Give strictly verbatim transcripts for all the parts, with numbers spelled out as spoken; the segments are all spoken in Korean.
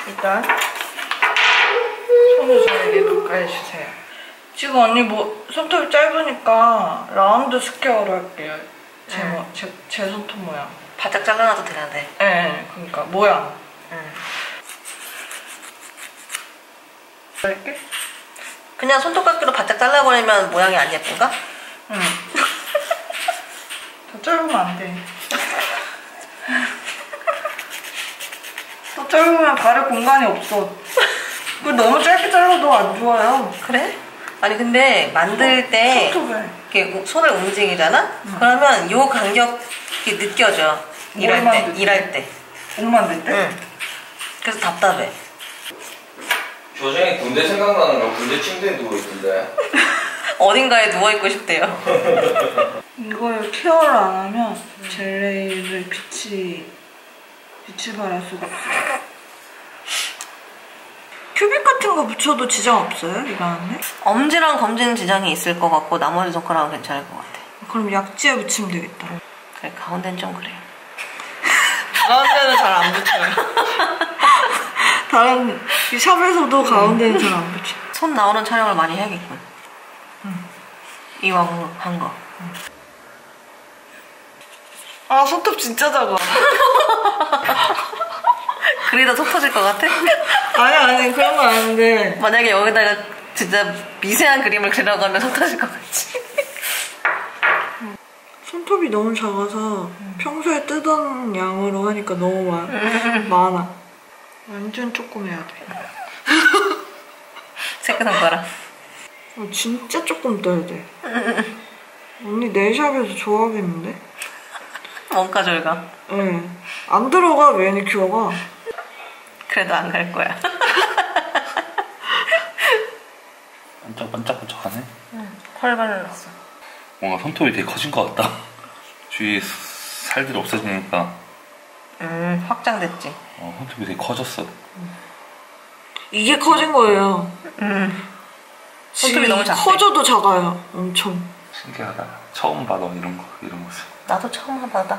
일단 손을 저에게 가까이 주세요. 지금 언니 뭐 손톱이 짧으니까 라운드 스퀘어로 할게요. 제, 응. 모, 제, 제 손톱 모양. 바짝 잘라놔도 되는데. 네, 네, 그러니까 모양. 응. 이렇게? 그냥 손톱깎이로 바짝 잘라버리면 모양이 안 예쁜가? 응. 더 짧으면 안 돼. 더 짧으면 바를 공간이 없어. 그 너무 짧게 잘라도 안 좋아요. 그래? 아니 근데 만들 때 손톱을. 이렇게 손을 움직이잖아? 응. 그러면 요 간격이 느껴져. 일할 때. 느껴? 일할 때. 옷 만들 때? 응. 그래서 답답해. 조정이 군대 생각나는 거 군대 침대에 누워있던데. 어딘가에 누워있고 싶대요. 이걸 케어를 안 하면 젤레이를 빛이 빛을 발할 수가 없어요. 큐빅 같은 거 붙여도 지장 없어요? 이거 안에? 엄지랑 검지는 지장이 있을 것 같고 나머지 손가락은 괜찮을 것 같아. 그럼 약지에 붙이면 되겠다. 그래, 가운데는 좀 그래요. 가운데는 잘 안 붙여요. 다른 이 샵에서도 가운데는 잘 안 붙여. 손 나오는 촬영을 많이 해야겠군. 응. 이왕 한 거. 응. 아, 손톱 진짜 작아. 그리다 속 터질 것 같아? 아니 아니 그런 건 아닌데 만약에 여기다가 진짜 미세한 그림을 그려가면 속 터질 것 같지? 손톱이 너무 작아서 음. 평소에 뜨던 양으로 하니까 너무 마, 음. 많아. 완전 조금 해야 돼. 새끼손가락. 어, 진짜 조금 떠야 돼. 언니 네일샵에서 좋아하겠는데? 원가 절감. 응. 안 들어가 매니큐어가. 그래도 안 갈 거야. 반짝반짝반짝하네. 응. 펄 발랐어. 뭔가 손톱이 되게 커진 것 같다. 주위에 살들이 없어지니까. 음, 확장됐지. 어, 손톱이 되게 커졌어. 음. 이게 커진 거예요. 음. 손톱이 너무 작대. 커져도 작아요. 엄청. 신기하다. 처음 봐도 이런 거, 이런 모습. 나도 처음 봐다.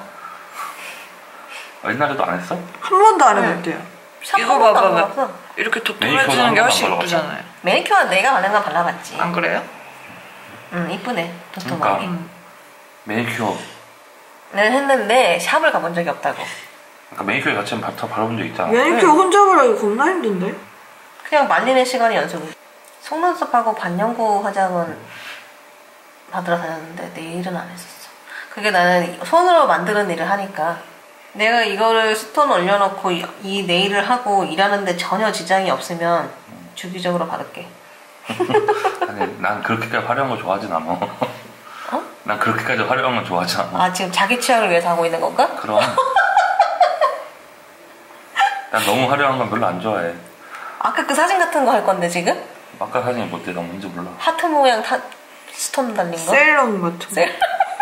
옛날에도 안 했어? 한 번도 안 해봤대요. 응. 이거 봐봐. 이렇게 도톰해지는 게 훨씬 이쁘잖아요. 매니큐어 내가 바른 건 발라봤지. 안 그래요? 응, 이쁘네. 도톰하게. 그러니까 음. 매니큐어 는 했는데 샵을 가본 적이 없다고. 그러니까 매니큐어 같이 다 바라본 적 있잖아. 매니큐어 응. 혼자 바르기 겁나 힘든데? 그냥 말리는 시간이 연속. 속눈썹하고 반영구 화장은 받으러 다녔는데 네일은 안 했었어. 그게 나는 손으로 만드는 일을 하니까 내가 이거를 스톤 올려놓고 이, 이 네일을 하고 일하는데 전혀 지장이 없으면 주기적으로 바를게. 아니 난 그렇게까지 화려한 거 좋아하진 않아. 어? 난 그렇게까지 화려한 건 좋아하지 않아. 아 지금 자기 취향을 위해서 하고 있는 건가? 그럼. 난 너무 화려한 건 별로 안 좋아해. 아까 그 사진 같은 거 할 건데 지금? 아까 사진이 뭔데 나 뭔지 몰라. 하트 모양 타, 스톤 달린 거? 셀럽 같은 거. 셀...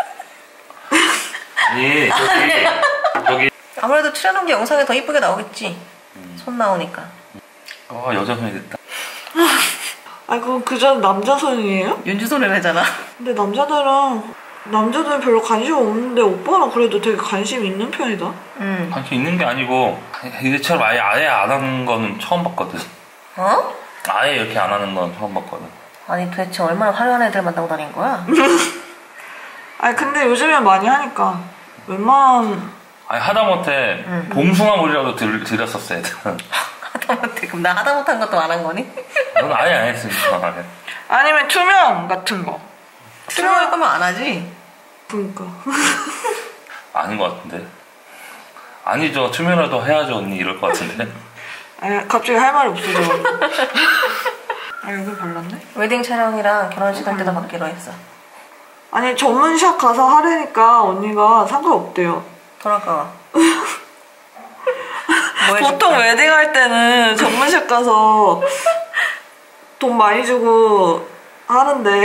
아니 저기 저기 아무래도 출연한 게 영상에 더 이쁘게 나오겠지. 음. 손 나오니까. 아 여자 손이 됐다. 아 그럼 그전 남자 손이에요? 윤주 손을 하잖아. 근데 남자들은 남자들은 별로 관심 없는데 오빠는 그래도 되게 관심 있는 편이다. 음. 관심 있는 게 아니고 이제처럼 아예 아예 안 하는 거는 처음 봤거든. 어? 아예 이렇게 안 하는 건 처음 봤거든. 아니 도대체 얼마나 화려한 애들 만나고 다닌 거야? 아니 근데 요즘엔 많이 하니까 웬만한 아니 하다못해 응. 봉숭아 물이라도 들, 들였었어 애들은. 하다못해 그럼 나 하다못한 것도 안 한 거니? 넌 아예 안 했으니까. 아니면 투명 같은 거. 투명할 거면 안 하지. 그러니까. 아닌 것 같은데. 아니죠. 투명이라도 해야죠 언니 이럴 것 같은데. 아 갑자기 할 말이 없어져가지고. 아 여기 발랐네? 웨딩 촬영이랑 결혼식 할 때도 받기로 했어. 아니 전문샵 가서 하려니까 언니가 상관없대요. 돈 아까워. 보통 웨딩 할 때는 전문샵 가서 돈 많이 주고 하는데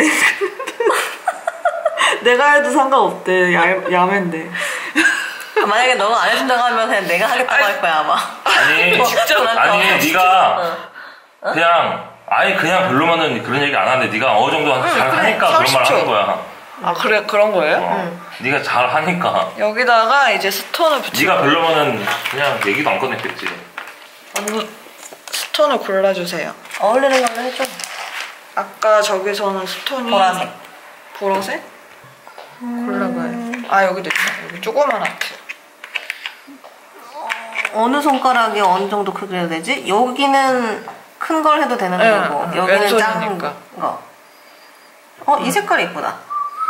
내가 해도 상관없대. 야, 야맨데. 만약에 너가 안 해준다고 하면 그냥 내가 하겠다고 아니, 할 거야 아마. 아니 직접 아니 네가 어. 어? 그냥 아예 그냥 별로면은 그런 얘기 안 하는데 네가 어느 정도 응, 잘 하니까 그런 말 하는 거야. 아 그래 그런 거예요? 어. 응. 네가 잘 하니까. 여기다가 이제 스톤을 붙이고. 네가 별로면은 그냥 얘기도 안 꺼냈겠지. 언니 스톤을 골라주세요. 어울리는 걸로 해줘. 아까 저기서는 스톤이 보라색. 보라색? 음... 골라봐요. 아 여기도 있다. 여기 조그만 하트. 어느 손가락이 어느 정도 크기가 되지? 여기는 큰 걸 해도 되는 네, 거고 네, 여기는 작은 왼손이니까. 거. 어, 이 색깔이 이쁘다.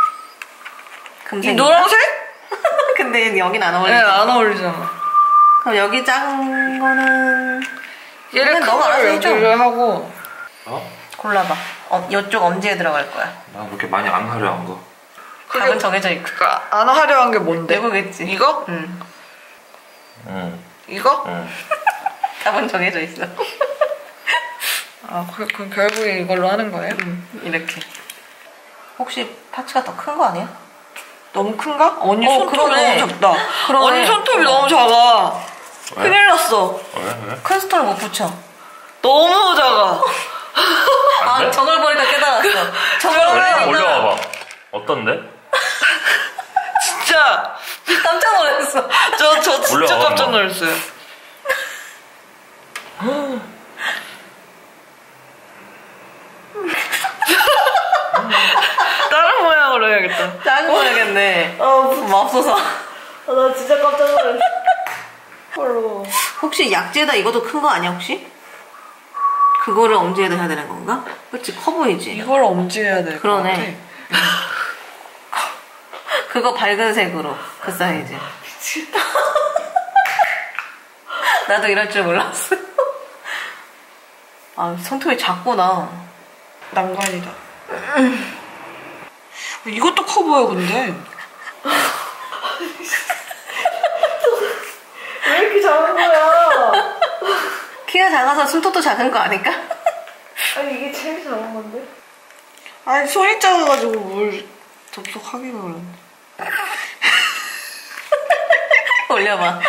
이 노란색? 근데 여긴 안 네, 어울리지. 안 어울리잖아. 그럼 여기 작은 거는 얘를 너가 너가 알아서 해줘. 여기를 하고 어? 골라봐. 어, 이쪽 엄지에 들어갈 거야. 나 그렇게 많이 안 화려한 거. 답은 정해져 있고. 그러니까 안 화려한 게 뭔데? 이거겠지. 이거? 응. 응. 이거? 응. 답은 정해져 있어. 아, 그, 그 결국에 이걸로 하는 거예요? 응. 이렇게. 혹시 파츠가 더 큰 거 아니야? 너무 큰가? 언니 어, 손톱이 그러네. 너무 작다. 그러네. 언니 손톱이 너무 작아. 왜? 큰일 났어. 왜? 왜? 큰 스톤을 못 붙여. 너무 작아. 안 돼? 아, 저걸 보니까 깨달았어. 저걸 저거는 보니까 올려와봐. 어떤데? 진짜. 깜짝 놀랐어. 저, 저 진짜 올려와, 깜짝 엄마. 놀랐어요. 다른 모양으로 해야겠다. 작은 거야겠네. 어, 맙소사. 아, 나 진짜 깜짝 놀랐어. 헐로. 혹시 약지에다 이것도 큰 거 아니야, 혹시? 그거를 엄지에다 해야 되는 건가? 그치, 커 보이지? 이걸 엄지해야 될 것 그러네. 같아. 그거 밝은 색으로, 그 사이즈. 나도 이럴 줄 몰랐어. 아, 손톱이 작구나. 난관이다. 이것도 커 보여, 근데. 왜 이렇게 작은 거야? 키가 작아서 손톱도 작은 거 아닐까? 아니, 이게 제일 작은 건데? 아니, 손이 작아가지고 뭘 접속하기가 그러네. 올려봐.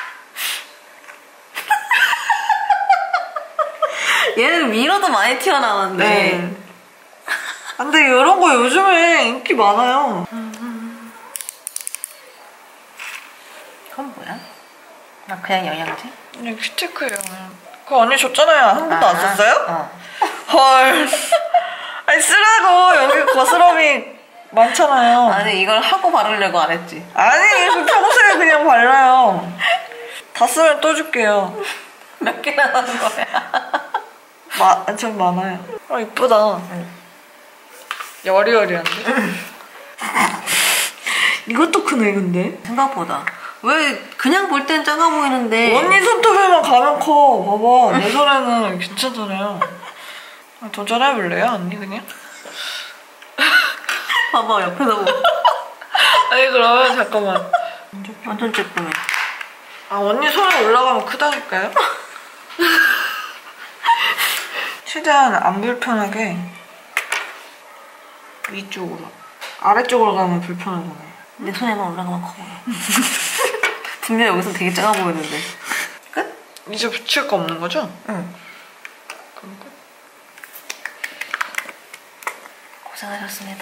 얘는 밀어도 많이 튀어나오는데. 네. 근데 이런 거 요즘에 인기 많아요. 그건 뭐야? 나 그냥 영양제? 그냥 큐티클이요. 그거 언니 줬잖아요. 한 번도 안 아, 썼어요? 어. 헐. 아니, 쓰라고. 여기 거스름이 많잖아요. 아니, 이걸 하고 바르려고 안 했지. 아니, 이거 평소에 그냥 발라요. 다 쓰면 또 줄게요. 몇 개나 하는 거야? 마, 좀 많아요. 아, 이쁘다. 응. 여리여리한데? 이것도 크네, 근데. 생각보다. 왜 그냥 볼 땐 작아 보이는데. 언니 손톱에만 가면 커. 봐봐. 내 손에는 괜찮잖아요. 아, 도전해볼래요, 언니, 그냥? 봐봐, 옆에서 보고. 아니, 그러면 잠깐만. 완전 쬐끔해. 아, 언니 손에 올라가면 크다니까요? 최대한 안 불편하게 위쪽으로. 아래쪽으로 가면 불편하잖아요. 내 손에만 올라가면 커 보여. 분명 여기서 되게 작아 보이는데. 끝? 이제 붙일 거 없는 거죠? 응. 그럼 끝. 고생하셨습니다.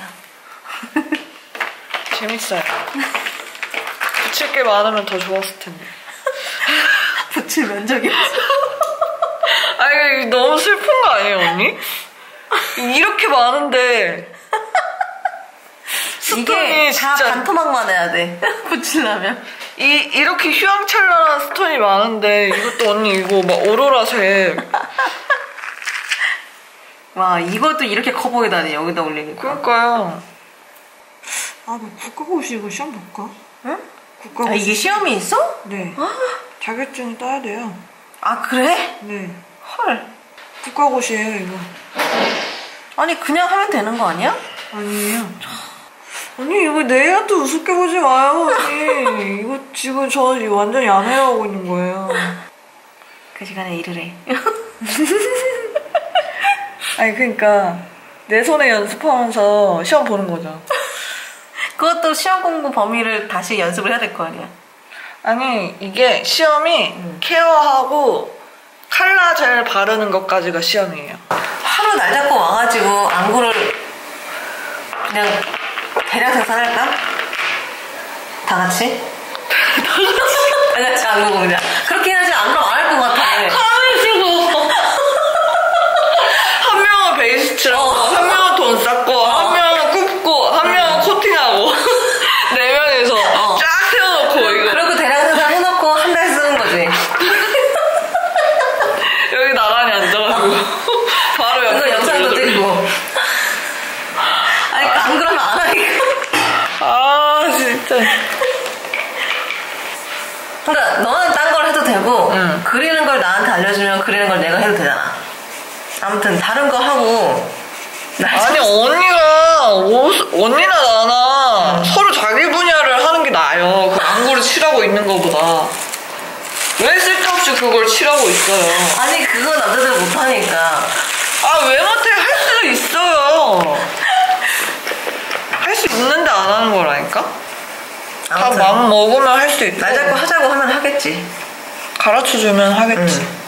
재밌어요. 붙일 게 많으면 더 좋았을 텐데. 붙일 면적이 없어. 아니, 너무 슬픈 거 아니에요, 언니? 이렇게 많은데. 이게 다 진짜 반토막만 해야 돼. 붙이려면. 이, 이렇게 휘황찬란한 스톤이 많은데 이것도 언니 이거 막 오로라색. 와, 이것도 이렇게 커 보이다니, 여기다 올리니까. 그러니까요. 아, 뭐 국가고시 이거 시험 볼까? 응? 국가고시. 아, 이게 시험이 있어? 네. 자격증 따야 돼요. 아, 그래? 네. 헐. 국가고시예요, 이거. 아니, 그냥 하면 되는 거 아니야? 아니에요. 언니, 이거 내한테 우습게 보지 마요, 언니. 이거 지금 저 완전 야매하고 있는 거예요. 그 시간에 일을 해. 아니, 그러니까 내 손에 연습하면서 시험 보는 거죠. 그것도 시험 공부 범위를 다시 연습을 해야 될 거 아니야? 아니, 이게 시험이 음. 케어하고 칼라 젤 바르는 것까지가 시험이에요. 하루 날 잡고 와가지고 안구를 그냥 대량 생산할까? 다 같이? 다 같이 안구 그냥. 그렇게 해야지 안 그럼 안 할 것 같아. 하면 쓰고. 응. 그리는 걸 나한테 알려주면 그리는 걸 내가 해도 되잖아. 아무튼 다른 거 하고. 아니 언니가 옷, 언니나 나나 응. 서로 자기 분야를 하는 게 나아요. 그 안구를 칠하고 있는 거보다. 왜 쓸데없이 그걸 칠하고 있어요? 아니 그건 남자들 못하니까. 아 왜 못해? 할 수도 있어요. 할 수 있는데 안 하는 거라니까? 다 마음 먹으면 할 수 있어. 날 잡고 하자고 하면 하겠지. 가르쳐주면 하겠지. 응.